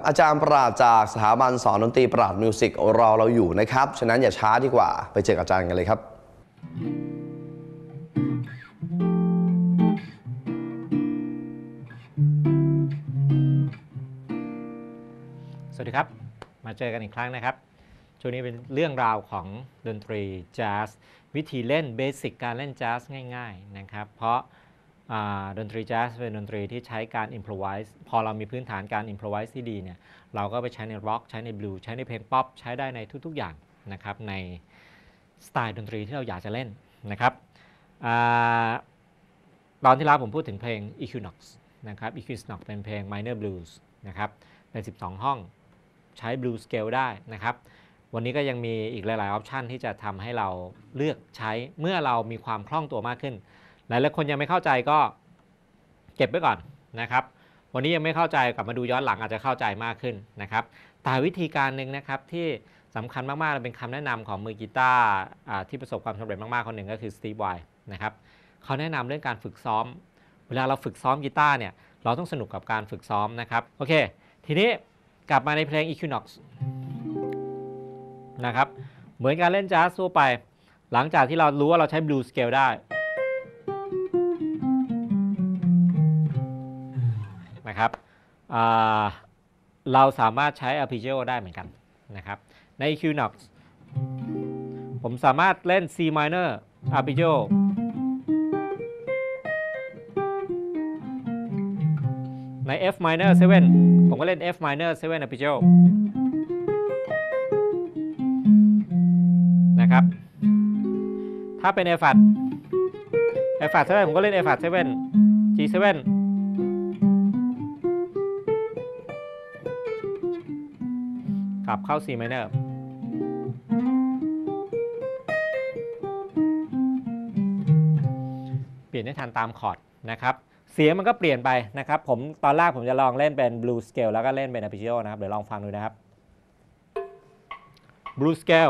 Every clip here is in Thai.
อาจารย์ปราดจากสถาบันสอนดนตรีปราดมิวสิกรอเราอยู่นะครับฉะนั้นอย่าช้าดีกว่าไปเจออาจารย์กันเลยครับสวัสดีครับมาเจอกันอีกครั้งนะครับช่วงนี้เป็นเรื่องราวของดนตรีแจ๊สวิธีเล่นเบสิกการเล่นแจ๊สง่ายๆนะครับเพราะดนตรีแจ๊สเป็นดนตรีที่ใช้การอิมพรไวส์พอเรามีพื้นฐานการอิมพรไวส์ที่ดีเนี่ยเราก็ไปใช้ในร็อกใช้ในบลูใช้ในเพลงป๊อปใช้ได้ในทุกๆอย่างนะครับในสไตล์ดนตรีที่เราอยากจะเล่นนะครับตอนที่แล้วผมพูดถึงเพลง Equinox นะครับ Equinox เป็นเพลง minor blues นะครับเป็น12ห้องใช้ blue scale ได้นะครับวันนี้ก็ยังมีอีกหลายๆออปชันที่จะทำให้เราเลือกใช้เมื่อเรามีความคล่องตัวมากขึ้นหลายๆคนยังไม่เข้าใจก็เก็บไว้ก่อนนะครับวันนี้ยังไม่เข้าใจกลับมาดูย้อนหลังอาจจะเข้าใจมากขึ้นนะครับแต่วิธีการหนึ่งนะครับที่สำคัญมากๆเป็นคำแนะนำของมือกีตาร์ที่ประสบความสำเร็จมากๆคนหนึ่งก็คือสตีฟ ไวท์นะครับเขาแนะนำเรื่องการฝึกซ้อมเวลาเราฝึกซ้อมกีตาร์เนี่ยเราต้องสนุกกับการฝึกซ้อมนะครับโอเคทีนี้กลับมาในเพลง Equinox นะครับเหมือนการเล่นแจ๊สทั่วไปหลังจากที่เรารู้ว่าเราใช้ blue scale ได้นะครับเราสามารถใช้ arpeggio ได้เหมือนกันนะครับใน Equinox ผมสามารถเล่น C minor arpeggio ใน F minor 7ผมก็เล่น F minor 7 arpeggio นะครับถ้าเป็น F flat 7ผมก็เล่น F flat 7 G7 กลับเข้า C minor เปลี่ยนให้ทันตามคอร์ดนะครับเสียงมันก็เปลี่ยนไปนะครับตอนแรกผมจะลองเล่นเป็น blue scale แล้วก็เล่นเป็น arpeggio นะครับเดี๋ยวลองฟังดูนะครับ blue scale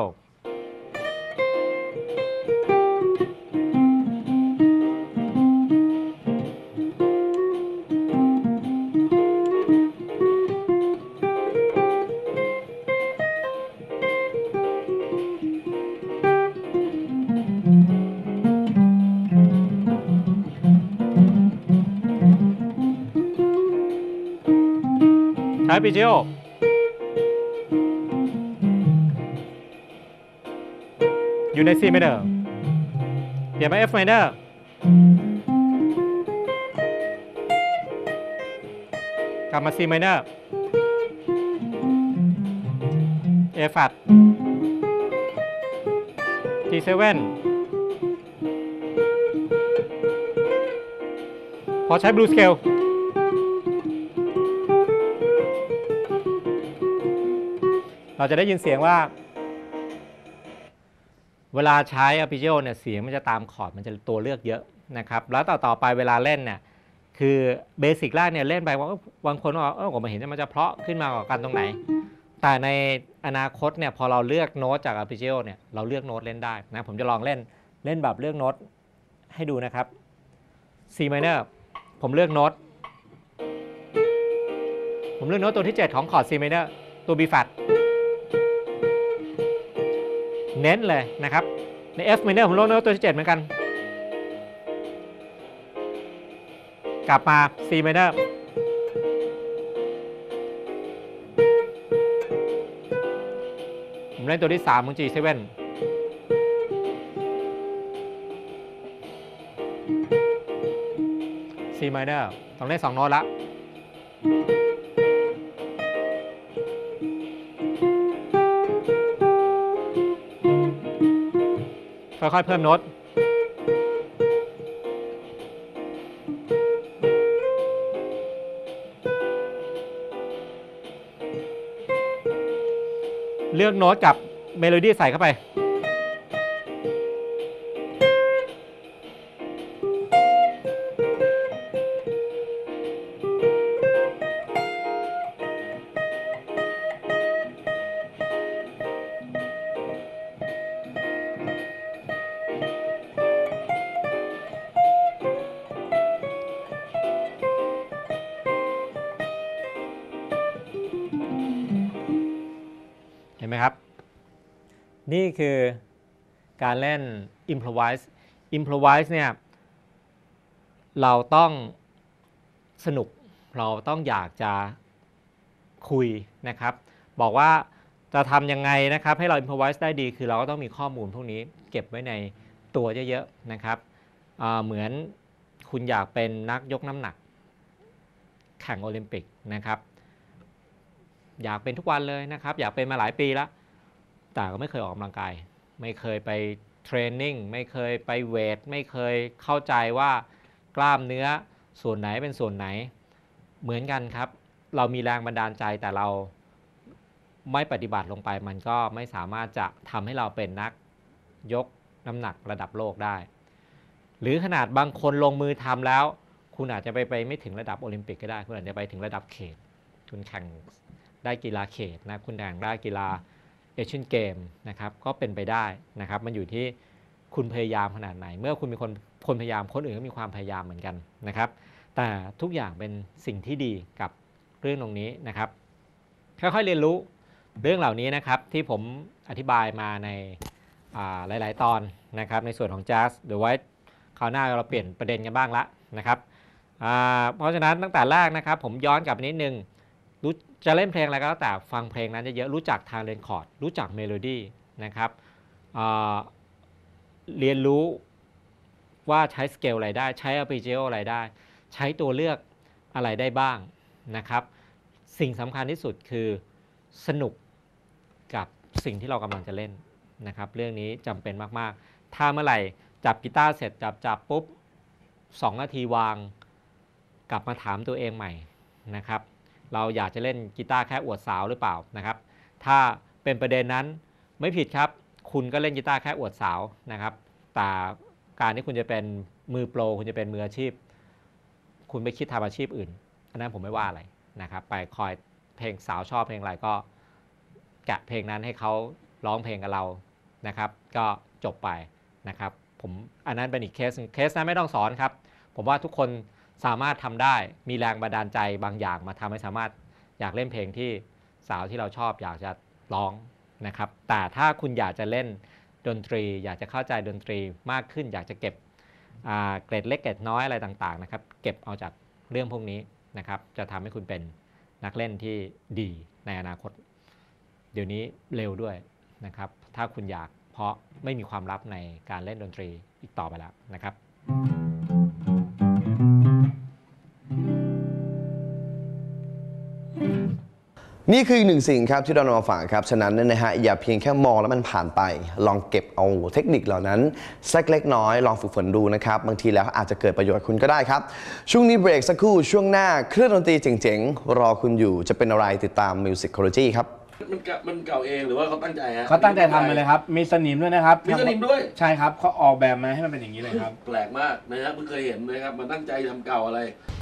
ใช้ arpeggio อยู่ใน C minor เปลี่ยนมา F minor กลับมา C minor A flat G7 พอใช้ blue scaleเราจะได้ยินเสียงว่าเวลาใช้ arpeggio เนี่ยเสียงมันจะตามคอร์ดมันจะตัวเลือกเยอะนะครับแล้วต่อไปเวลาเล่นเนี่ยคือเบสิกแรกเนี่ยเล่นไปว่าบางคนว่าผมมาเห็นมันจะเพราะขึ้นมากว่ากันตรงไหนแต่ในอนาคตเนี่ยพอเราเลือกโน้ตจาก arpeggio เนี่ยเราเลือกโน้ตเล่นได้นะผมจะลองเล่นแบบเลือกโน้ตให้ดูนะครับ C minor ผมเลือกโน้ตตัวที่7ของคอร์ด C minor ตัว B flatเน้นเลยนะครับใน F minor ผมเลือกโน้ตตัวที่7เหมือนกันกลับมา C minor ผมเล่นตัวที่3ของ G7 C minor ต้องเล่น2โน้ตละค่อยๆเพิ่มโน้ตเลือกโน้ตกับเมโลดี้ใส่เข้าไปห็นไหมครับนี่คือการเล่น improvise เนี่ยเราต้องสนุกเราต้องอยากจะคุยนะครับบอกว่าจะทำยังไงนะครับให้เรา improvise ได้ดีคือเราก็ต้องมีข้อมูลพวกนี้เก็บไว้ในตัวเยอะๆนะครับเหมือนคุณอยากเป็นนักยกน้ำหนักแข่งโอลิมปิกนะครับอยากเป็นทุกวันเลยนะครับอยากเป็นมาหลายปีแล้วแต่ก็ไม่เคยออกกำลังกายไม่เคยไปเทรนนิ่งไม่เคยไปเวทไม่เคยเข้าใจว่ากล้ามเนื้อส่วนไหนเป็นส่วนไหนเหมือนกันครับเรามีแรงบันดาลใจแต่เราไม่ปฏิบัติลงไปมันก็ไม่สามารถจะทำให้เราเป็นนักยกน้ำหนักระดับโลกได้หรือขนาดบางคนลงมือทำแล้วคุณอาจจะไปไม่ถึงระดับโอลิมปิกก็ได้คุณอาจจะไปถึงระดับเขตคุณแข่งได้กีฬาเขตนะคุณแข่งได้กีฬาเอเชียนเกมนะครับก็เป็นไปได้นะครับมันอยู่ที่คุณพยายามขนาดไหนเมื่อคุณมีคนพยายามคนอื่นก็มีความพยายามเหมือนกันนะครับแต่ทุกอย่างเป็นสิ่งที่ดีกับเรื่องตรงนี้นะครับค่อยๆเรียนรู้เรื่องเหล่านี้นะครับที่ผมอธิบายมาในหลายๆตอนนะครับในส่วนของแจ๊สเดี๋ยวไว้คราวหน้าเราเปลี่ยนประเด็นกันบ้างละนะครับเพราะฉะนั้นตั้งแต่แรกนะครับผมย้อนกลับนิดนึงจะเล่นเพลงอะไรก็แล้วแต่ฟังเพลงนั้นเยอะๆรู้จักทางเรนคอร์ดรู้จักเมโลดี้นะครับเรียนรู้ว่าใช้สเกลอะไรได้ใช้อาร์เปเจโออะไรได้ใช้ตัวเลือกอะไรได้บ้างนะครับสิ่งสำคัญที่สุดคือสนุกกับสิ่งที่เรากำลังจะเล่นนะครับเรื่องนี้จำเป็นมากๆถ้าเมื่อไหร่จับกีตาร์เสร็จจับปุ๊บ2 นาทีวางกลับมาถามตัวเองใหม่นะครับเราอยากจะเล่นกีตาร์แค่อวดสาวหรือเปล่านะครับถ้าเป็นประเด็นนั้นไม่ผิดครับคุณก็เล่นกีตาร์แค่อวดสาวนะครับแต่การที่คุณจะเป็นมือโปรคุณจะเป็นมืออาชีพคุณไปคิดทำอาชีพอื่นอันนั้นผมไม่ว่าอะไรนะครับไปคอยเพลงสาวชอบเพลงอะไรก็แกะเพลงนั้นให้เขาร้องเพลงกับเรานะครับก็จบไปนะครับผมอันนั้นเป็นอีกเคสนั้นไม่ต้องสอนครับผมว่าทุกคนสามารถทำได้มีแรงบันดาลใจบางอย่างมาทำให้สามารถอยากเล่นเพลงที่สาวที่เราชอบอยากจะร้องนะครับแต่ถ้าคุณอยากจะเล่นดนตรีอยากจะเข้าใจดนตรีมากขึ้นอยากจะเก็บเกรดเล็กเกรดน้อยอะไรต่างๆนะครับเก็บเอาจากเรื่องพวกนี้นะครับจะทำให้คุณเป็นนักเล่นที่ดีในอนาคตเดี๋ยวนี้เร็วด้วยนะครับถ้าคุณอยากเพราะไม่มีความลับในการเล่นดนตรีอีกต่อไปแล้วนะครับนี่คืออีกหนึ่งสิ่งครับที่เรานำมาฝากครับฉะนั้นนะฮะอย่าเพียงแค่มองแล้วมันผ่านไปลองเก็บเอาเทคนิคเหล่านั้นสักเล็กน้อยลองฝึกฝนดูนะครับบางทีแล้วอาจจะเกิดประโยชน์กับคุณก็ได้ครับช่วงนี้เบรกสักครู่ช่วงหน้าเครื่องดนตรีเจ๋งๆรอคุณอยู่จะเป็นอะไรติดตาม Musicology ครับมันเก่าเองหรือว่าเขาตั้งใจฮะเขาตั้งใจทำมาเลยครับมีสนิมด้วยนะครับมีสนิมด้วยใช่ครับเขาออกแบบมาให้มันเป็นอย่างนี้เลยครับแปลกมากนะฮะเพิ่งเคยเห็นนะครับมันตั้งใจทำเก่าอะไร